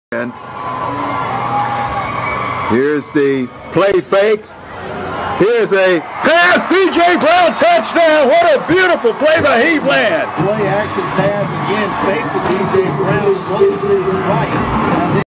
And here's the play fake. Here's a pass, DJ Brown, touchdown. What a beautiful play by Heathland. Play action pass again, fake to DJ Brown, looking to his right.